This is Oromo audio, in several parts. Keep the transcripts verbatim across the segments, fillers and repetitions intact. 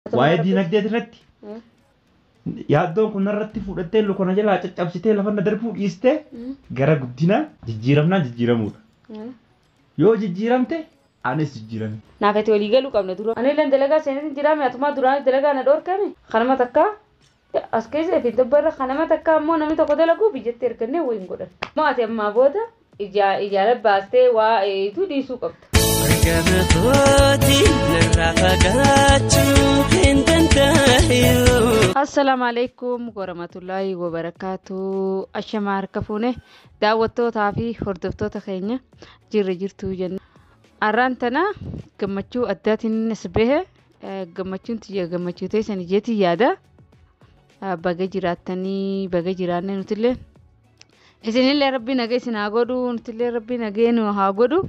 waa'ee diinagdee irratti yaaddoon kun irratti fudhattee lokona jalaa caccabsitee lafa na darbuu dhiiste gara guddina jijjiiramnaa jijjiiramuudha. Yoo jijjiiramte anis jijjiirame. Naafati walii galuu qabna dura. Ani illee dalagaa seenatiin jiraame atumaa duraan dalagaa na dhoorkame kanama takka as keessa fi dabbarra kanama takka ammoo namni tokko dalaguu biyyatti ergannee wayin godhan. Maati ammaa booda ijaara baastee waa eeyituu dhiisuu qabda. Assalamu alaikum warahmatullahi wabarakatuh. Ashama harka fuune daawwattootaa fi hordoftoota keenya jirra jirtuu jenna. Arraantana gammachuu addaatiin as bahe gammachuun tiyya gammachuu ta'e san ijeetii yaada baga jiraattanii baga jiraanne nutillee isinillee rabbi nagee isin haa godhu nutillee rabbi nagee nu haa godhu.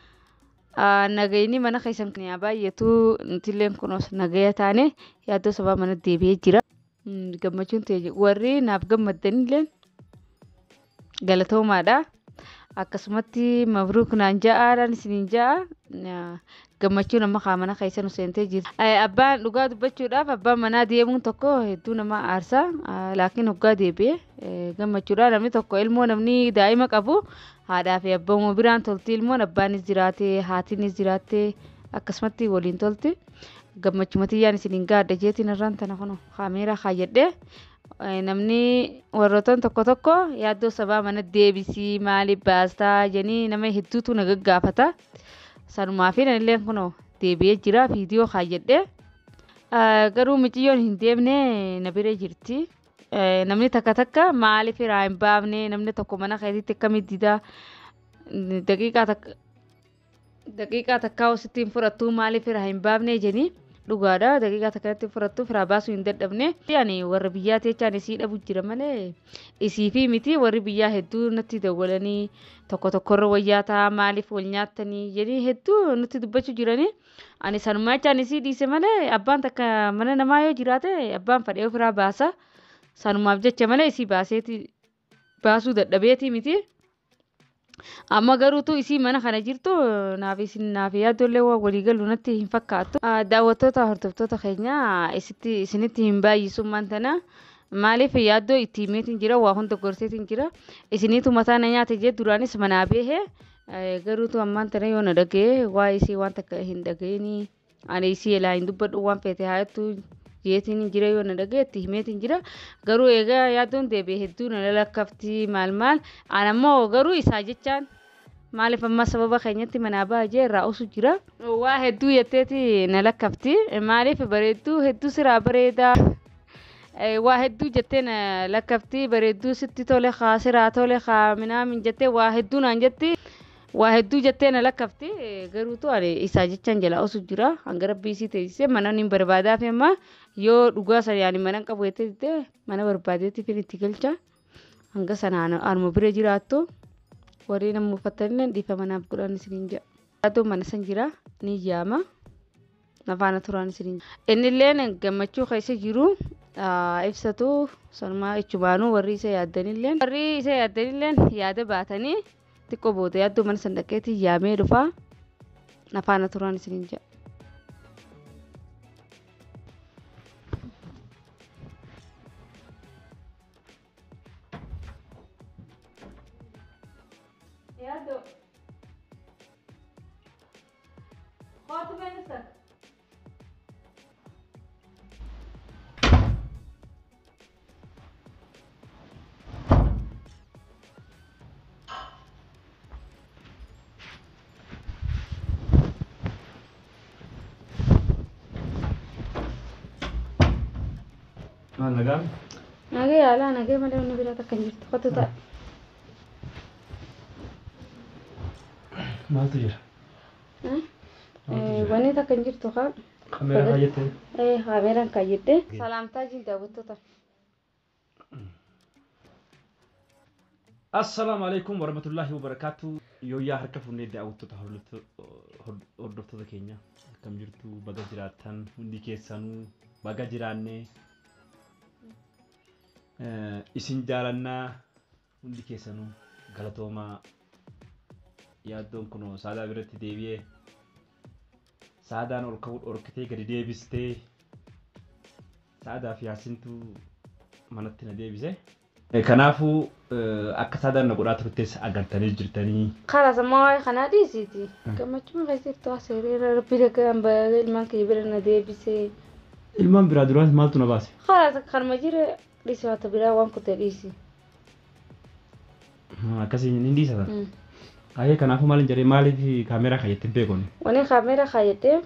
Nagayni mana keessan kan baay'atu nutilleen kunos nagaya taane yaaddoo sabaa mana deebi'ee jira. Gammachuun ta'e warri naaf gammaddanillee galatoomaadha. Akkasumatti mabruuk naan ja'aadhaan isiniin ja'a gammachuun amma qaamana keessa nu seentee jirti. Abbaan dhugaa dubbachuudhaaf abbaan manaa deemuun tokko hedduu nama aarsa laakiin hoggaa deebi'ee gammachuudhaan namni tokko ilmoo namni daa'ima qabu haadhaa fi abbaa biraan tolti ilmoon abbaanis jiraate haatiinis jiraate akkasumatti waliin tolti. Gammachumatti yaan isiniin gaadha jeetiin irraan tana kun kaameeraa kaayyadhee namni warroottan tokko tokko yaaddoo sabaa mana deebisii maaliif baastaa jennee nama hedduutu na gaggaafata. Sanumaa fi nanillee kun deebi'ee jira viidiyoo kaayyadhee garuu miciyyoon hin deemne na bira jirti. Namni takka takka maaliif irraa hin baafne namni tokko mana keessatti akkamitti dida daqiiqaa takka daqiiqaa takkaa ositti hin fudhattu maaliif irraa hin baafne jennee dhugaadha daqiiqaa takkatti fudhattu firaa baasuu hin dadhabne. Yani warra biyyaa teechaan isii dhabu jira malee isii fi miti warri biyyaa hedduu natti dawwalanii tokko tokkorra wayyaa ta'a maaliif wal nyaattanii jedhanii hedduu nutti dubbachuu jiranii. Ani sanumaa jechaan isii dhiise malee abbaan takka mana namaa yoo jiraate abbaan fadhee ofiraa baasa. Sanumaaf jecha malee isii baaseeti baasuu dadhabeeti miti. Amma garuutu isii mana kana jirtu naaf isin naaf yaaddollee waan walii galu natti hin fakkaatu. Daawwattoota hordoftoota keenya isitti isinitti hin baay'isummaan tana maaliif yaaddoo itti himeetiin jira waa hunda gorseetiin jira. Isiniitu mataa na nyaate jee duraanis manaa behe garuutu ammaan tana yoo na dhagee waa isii waan takka hin dhageenii ani isii elaa hin dubbadhu waan feete haayattu jeetiin jira yoo na dhagee itti himeetiin jira. Garuu egaa yaaddoon deebi'ee hedduu na lakkafti maal maal anammoo garuu isaa jechaan maaliif amma sababa keenyatti manaa baay'ee irraa osu jira. Waa hedduu jetteeti na lakkafti maaliif bareedduu hedduu siraa bareedaa waa hedduu jettee na lakkafti bareedduu sitti tole haa siraa tole haa minaamin jettee waa hedduu naan jetti waa hedduu jettee na lakkafti garuutu ani isaa jechaan jala osu jira hanga rabbii isii teessisee mana niin barbaadaa fi amma yoo dhugaa sana yaani mana qabu jettee mana barbaadeetti fi itti galcha hanga sanaan anuma bira jiraattu warri nama uffatanii dhiifa manaaf godhan isiniin jedha. Yaaddoon mana san jira ni yaama nafaana turaan isiniin jedha. Innilleen gammachuu keessa jiru ibsatu sanumaa ichumaanuu warri isa yaaddanilleen warri isa yaaddanilleen yaada baatanii xiqqoo booda yaaddoo mana san dhaqeetti yaamee dhufaa nafaana turaan isiniin jedha. Yaaddo Kootu beekisa. Maal nagaa? Nagee yaalaa nagee malee wanni biraa takka hin jirtu kottu ta'a. Maaltu jira? Wanni takka hin jirtu haa. Kaameeraa kaayyadde? Eh kaameeraan kaayyadde. Salaamtaa jiin daawwattoota. Assalamu alaikum warahmatullahi wabarakatuh. Yooyaa harka fuunee daawwattoota hordoftoota keenya akkam jirtu baga jiraattan hundi keessanuu baga jiraannee isin jaalannaa hundi keessanuu galatoomaa yaaddoon kuno saadaa biratti deebi'ee saadaan ol ka'uu dhorkitee gadi deebistee Saadaa fi Yaasintu manatti na deebise. Kanaafuu akka saadaan na godhaa turtes agartanii jirtanii. Karaa sammuu waa'ee kanaa dhiisiiti. Gammachuu keessatti haasa'ee rabbi dhagaan baay'ee ilmaan kee bira na deebisee. Ilmaan biraa duraan maaltu na baase? Karaa kanuma jira dhiisee wanta biraa waan kutee dhiisi. Akkasii ni dhiisata. Ayee kanaafuu maal hin jedhee maaliif kaameeraa kaayyatteen beekonni? Wani kaameeraa kaayyatee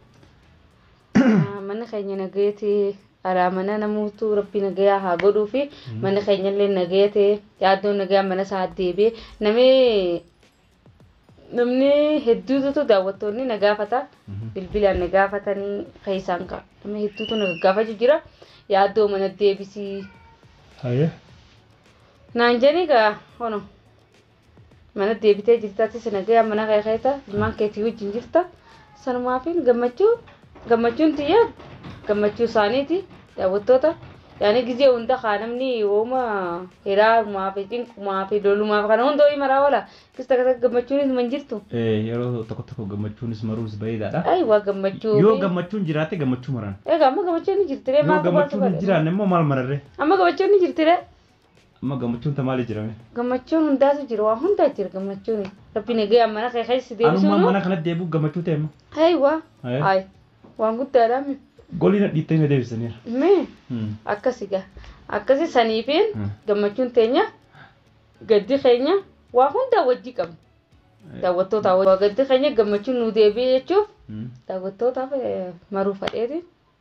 mana keenya nagayeetee alaa mana namoota rabbi nagayaa haa godhuu fi mana keenya illee nagayatee yaaddoon nagayaa mana isaa deebi'ee namni namni hedduutu daawwattoonni na gaafata bilbilaan na gaafatanii keessaan ka namni hedduutu na gaafachuu jira yaaddoo mana deebisii. Ayee. Naan jedhanii gaa hono. Mana deebitee jirtaati sinagaya mana keessa ilmaan keetii wajjin jirta sanumaafiin gammachuu gammachuun tiyya gammachuu isaaniiti daawwattoota yaani gizee hunda kaanamni wooma hiraa maafi cinqumaa fi lolumaa kana hundoo himaraa oola kista kasa gammachuunis man jirtu. Yeroo tokko tokko gammachuunis maruunis bareedaadha. Ay waa gammachuu. Yoo gammachuun jiraate gammachuu maran. Egaa amma gammachuun ni jirtire maal yoo gammachuun ni jiraanne immoo maal mararre? Amma gammachuun ni jirtire. Amma gammachuun ta maali jirame? Gammachuun hundaatu jira waa hundaa jira gammachuun. Rabbi nagaya mana kee keessa deebisuun. Anuma mana kanatti deebi'u gammachuu ta'e immoo. Hay waa. Ay waan guddaadha mi. Golii na dhiittee na deebisaniira. Mee akkasi gaa akkasi saniifiin gammachuun teenya gaddi keenya waa hundaa wajji qabna. Daawwattoota waa gaddi keenya gammachuun nu deebi'ee jechuuf daawwattootaaf maruu fadheeti.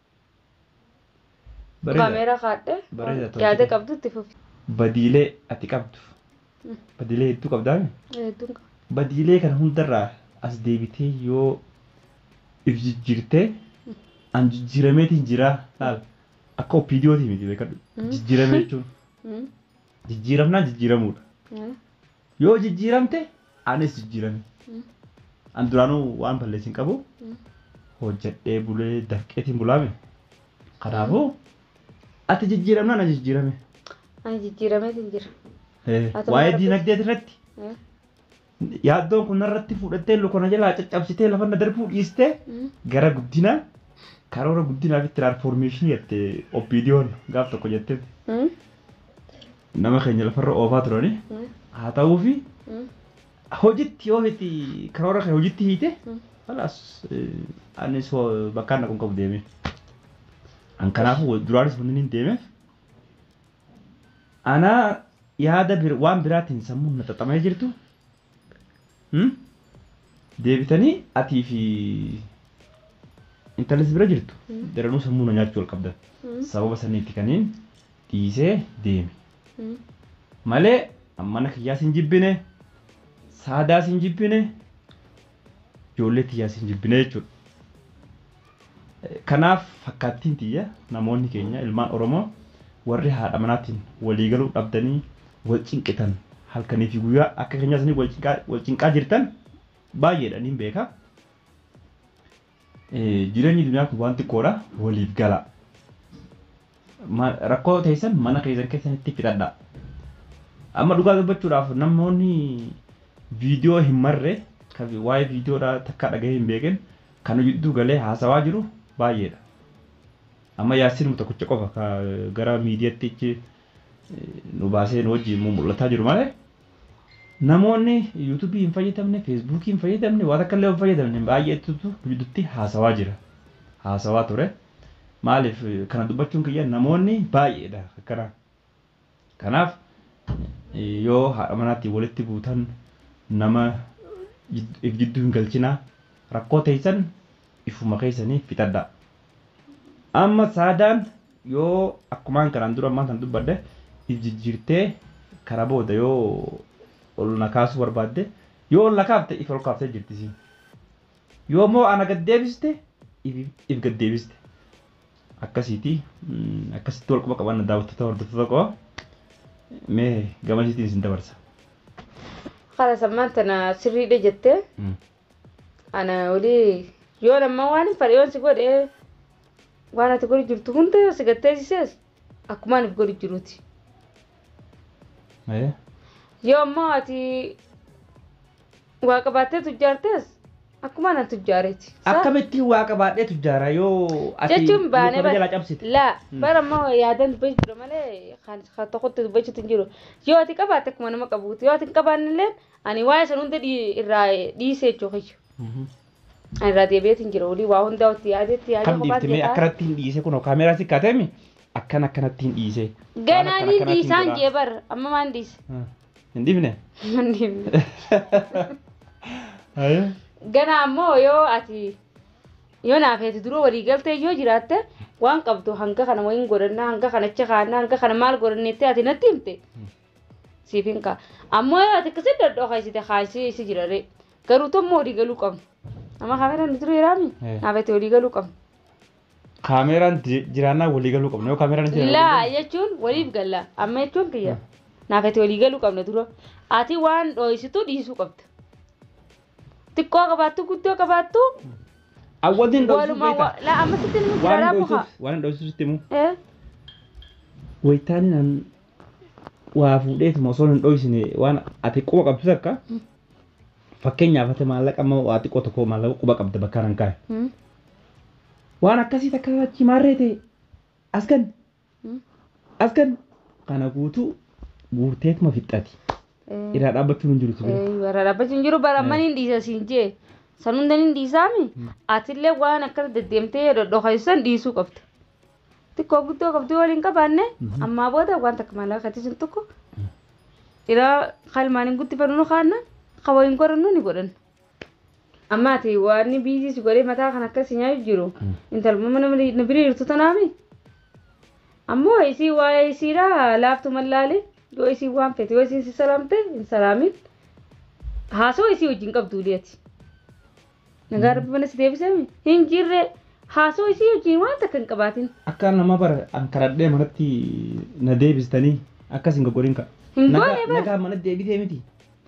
Kaameeraa kaadhee yaada qabdutti fufi. Badiilee ati qabdu. Badiilee hedduu qabdaa mi? Hedduu qaba. Badiilee kana hundarraa as deebitee yoo if jijjiirtee an jijjiirameetiin jira laal akka opiidiyootii miti beekadhu jijjiiramee jechuun jijjiiramnaa jijjiiramuudha. Yoo jijjiiramte anis jijjiirame. An duraanuu waan balleessin qabu hojjedhee bulee dafqeetiin bulaame. Kanaafuu ati jijjiiramnaa na jijjiirame. Ani jijjiirameetiin jira. Waa'ee diinagdee irratti yaaddoon kun narratti fudhattee lokona jalaa caccabsitee lafa na darbuu dhiistee gara guddinaa karoora guddinaa fi tiraansfoormeeshinii jettee opiidiyoon gaaf tokko jettee nama keenya lafarra oofaa turani haa ta'uu fi hojiitti yoo itti karoora kee hojiitti hiite alaas anis bakkaan na kun qabu deeme. An kanaafuu duraanis wanni hin deemeef ana yaada waan biraatiin sammuun na xaxamee jirtu deebitanii atii fi intalis bira jirtu daranuu sammuu na nyaachuu ol qabdan sababa saniitti kaniin dhiisee deeme malee mana kiyyaas hin jibbine saadaas hin jibbine ijoollee tiyyaas hin jibbine jechuudha. Kanaaf fakkaattiin tiyya namoonni keenya ilmaan Oromoo warri haadha manaatiin walii galuu dhabdanii wal cinqitan halkanii fi guyyaa akka keenyaas ni wal cinqaa jirtan baay'eedhaan hin beeka. Jireenyi dunyaa kun waan xiqqoodha waliif gala. Rakkoo teessan mana keessan keessanitti fixadha. Amma dhugaa dubbachuudhaaf namoonni viidiyoo hin marre waa'ee viidiyoodhaa takka dhagahee hin beekin kan jidduu galee haasawaa jiru baay'eedha. Amma Yaasiin tokkicha qofa gara miidiyaatti nu baasee nu wajjin mul'ataa jiru malee namoonni yuutuubii hin fayyadamne feesbuukii hin fayyadamne waan akka illee hin fayyadamne baay'eetu gidduutti haasawaa jira. Haasawaa ture. Maaliif kana dubbachuun kiyya namoonni baay'eedha akkana. Kanaaf yoo haadha manaatti walitti buutan nama if jidduu hin galchina rakkoo teessan ifuma keessanii fixadha. Amma saadaan yoo akkumaan kanaan dura ammaan kan dubbadde if jijjiirtee karaa booda yoo ol na kaasuu barbaadde yoo ol na kaafte if ol kaaftee jirtisi. Yoo moo ana gad deebiste if gad deebiste. Akkasiiti akkasitti wal quba qaban daawwattoota hordoftoota qaba. Mee gamasiitiin isin dabarsa. Kala sammaan tana sirriidha jettee ana olii yoo nama waan hin fadhiyoon si godhee waan ati godhi jirtu hunda si gatteessisees akkumaan if godhi jiruuti. Yoo ammoo ati waa qabaatteetu ijaartees Akkuma na tujjaareeti. Akkamitti waa qabaadhee tujjaara yoo jechuun baanee jala cabsite. Laa bara ammoo yaadan dubbachuu jira malee kan tokkotti dubbachuutu hin jiru. Yoo ati qabaatte akkuma nama qabuuti yoo ati hin qabaanne illee ani waa'ee san hunda irraa dhiisee jechuudha. Ani irraa deebi'eetu hin jira olii waa hundaa itti yaadeetti yaadee kophaatti. Kam dhiifte akkanatti hin dhiise kunoo kaameeraa sikkaatemi akkan akkanatti hin dhiise. Ganaan hin dhiisaan jee bara amma maan dhiise. Hin dhiifne? Hin dhiifne. Gana ammoo yoo ati yoo naafeeti dura walii galtee yoo jiraatte waan qabdu hanga kana wayin godhanna hanga kana achi kaanna hanga kana maal godhanneetti ati natti himte siif hin kaa ammoo yoo ati akkasii dadhoo kaasite kaasee isi jirare garuu tommoo walii galuu qabnu amma kaameraan ni turee raami naafeeti walii galuu qabnu. Kaameraan jiraannaa walii galuu qabnu yoo kaameraan jiraannaa. Laa jechuun waliif galla amma jechuun kiyya naafeeti walii galuu qabna dura ati waan dhooyisitu dhiisuu qabda. Tikko qabaattu guddoo qabaattu. Awwadin dhoofisuuf beektaa. La amma sitti ni jira buka. Waan dhoofisuuf sitti mu. Eh. Wayitaani nan waa fuudheetuma osoo hin dhoofisine waan ati quba qabdu takka. Fakkeenyaaf ati maallaqa amma waa xiqqoo tokko maallaqa quba qabda bakka nan kaa'e. Waan akkasii takka achi maarree ta'e askan. Askan kana guutuu guurteetuma fixxati. Ira dhaabbachuun hin jiru ture. Eh, ira dhaabbachuun jiru bara mani dhiisa siin jee. San hunda hin dhiisaami. Atillee waan akka deddeemtee dhodhoqaisan dhiisuu qabda. Xiqqoo guddoo qabduu waliin qabaanne ammaa booda waan takka maallaqa katisin tokko. Ira qalmaan hin guddifannu kaanna qawa hin qorannu ni godhan. Amma ati waan ni biizis godhee mataa kan akkasii nyaatu jiru. Intaluma mana birii jirtu tanaami. Ammoo isii waa'ee isiidhaa laaftu mallaalee. Yoo isi waan fete yoo isi salamte in salamin haasoo isi wajjin qabdu leeti nagaa rabbi mana si deebisemi hin jirre haasoo isi wajjin waan takka hin qabaatin akka nama bara an karadhee manatti na deebistanii akkas hin gogorin ka nagaa mana deebitee miti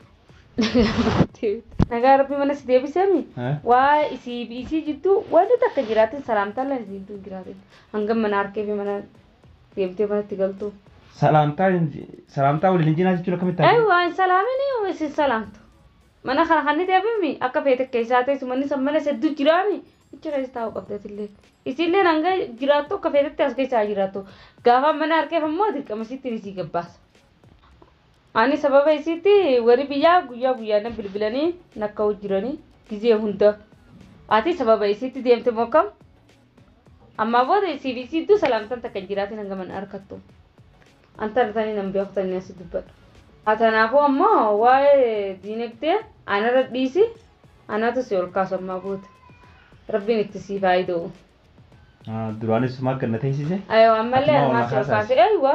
nagaa rabbi mana si deebisemi waa isi isi jiddu wanti takka jiraatin salamtaan lan isi jiddu jiraatin hangam mana harkee fi mana deebitee manatti galtu. Salamta salamta waliin jinaa jechuudha kamitti taate? Aywa salaamini yoo isin salamtu. Mana kana kan nuti abimi akka feete keessaa ta'e sumanni sammana seddu jiraami. Ichi keessa taa'u qabdatillee. Isillee hanga jiraattu akka feetetti as keessaa jiraattu. Gaafa mana harkee ammoo dirqama sitti isii gabbaasa. Ani sababa isitti warri biyyaa guyyaa guyyaan bilbilanii nakka jiranii gizee hunda. Ati sababa isitti deemte mokkam? Amma booda isiif isittu salamtan takka jiraatin hanga mana harkattu. Anta tani nam beektani asi dubbadhu. Atanaafuu ammoo waa'ee diinagdee anarra dhiisi anatu si ol kaasu ammaa booda. Rabbiin itti sii faayida'u. Duraanis maal ganna teessise? Aywa ammallee anaa si ol kaase. Aywa.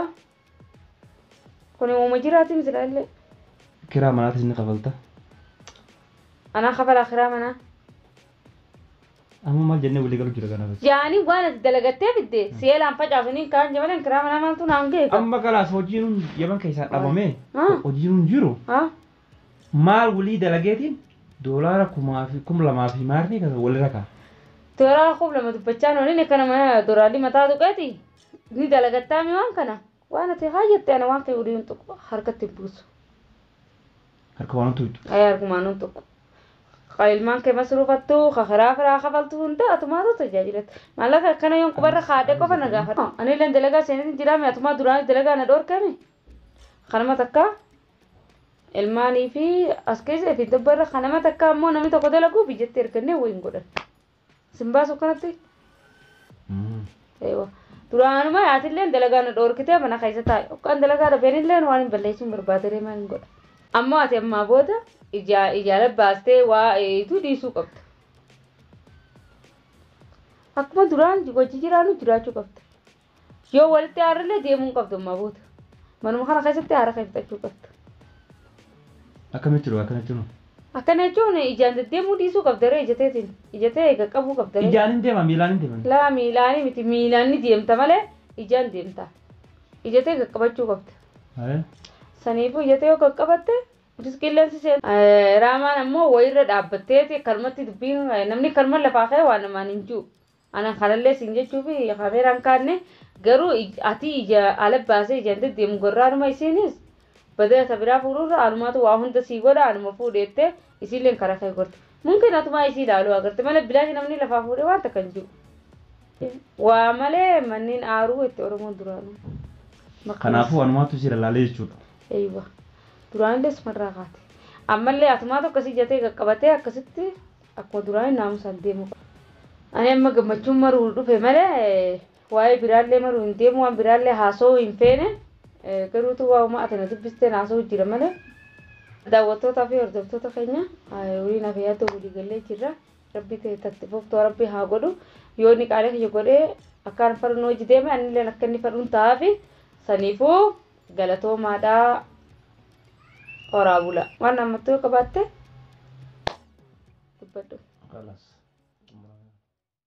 Kuni uuma jiraati misilaallee. Kiraa manaatis ni kafalta? Anaa kafalaa kiraa manaa. Amma maal jennee walii galuu jira kana. Yaani waan ati dalagattee fidde seelaan facaafanii kaan jabaleen kiraa manaa maaltu naan ga'e. Amma kalaas hojiin yaban keessaa dhabame hojiin jiru. Maal walii dalageetiin doolaara kumaa fi kum lamaa fi maarni kan walirra kaa. Doolaara kum lama dubbachaa nooni ne kana mana dooraalli mataa tuqeeti ni dalagattaa mi waan kana waan ati haayyette ana waan kee waliin tuqu harkatti buusu. Harka waan tuqu. Ay harkumaan tuqu. Qailman ke masrufattu khara khara khafaltu hunda atuma to tajajilat malaka kana yon kubarra khade ko fana gafa ani len dalaga senin jira me atuma durani dalaga na dor kami khanama takka ilmani fi askeze fi dabbarra khanama takka ammo nami to kodalagu bijette erkane woyin godan simba so kanati mm aywa durani ma atilen dalaga na dor kite bana khaisata kan dalaga da benin len wani ballesin barbadare man god amma ati amma boda ija ijara baaste waa eetu dhiisuu qabda. Akkuma duraan hojii jiraanu jiraachuu qabda. Yoo walitti aarrillee deemuu qabda ammaa booda. Manuma kana keessatti aara kan fixachuu qabda. Akkamitti jiru akkana jechuun? Akkana jechuun ijaan deddeemuu dhiisuu qabda ree ijateetiin. Ijatee eega qabuu qabda ree. Ijaan hin deema miilaan hin deeman. Laa miilaan miti miilaan ni deemta malee ijaan deemta. Ijatee qaqqabachuu qabda. Saniifuu ijatee yoo qaqqabatte Biskillensi sen Raman ammoo wayirra dhaabbatteeti kalmatti dubbiin namni kalma lafaa ka'e waan namaan hin jiru. Ana kanallee siin jechuufi kaameraan kaanne garuu ati ija ala baasee ijaan deddeemu gorraanuma isiinis badee isa biraa fuudhurra anumaatu waa hunda sii godha anuma fuudheette isiilleen karaa ka'e gorta. mungkin atuma isi lalu agar te malee bilaashi namni lafaa fuudhee waan takka hin jiru. Waa malee manniin aaruu itti Oromoo duraanuu. Kanaafuu wanumaatu si ilaalee jechuudha. Eeywa duraanillee sumarraa kaate. Ammallee atumaatu akkasii jatee qaqqabatee akkasitti akkuma duraanii naamusaan deemu. Ani amma gammachuun maruu dhufe malee waa'ee biraallee maruu hin deemu waan biraallee haasoo hin feene garuutu waa'uma atana dubbistee haasoo jira malee daawwattootaa fi hordoftoota keenya waliin afeeyyaatoo walii gallee jirra. Rabbi ta'e tatti fooftuu Rabbi haa godhu yoo ni qaalee kiyya godhee akkaan faruun hojii deeme anillee akka inni faruun ta'aa fi saniifuu galatoomaadhaa horaa bula waan namatti qabaatte dubbadhu.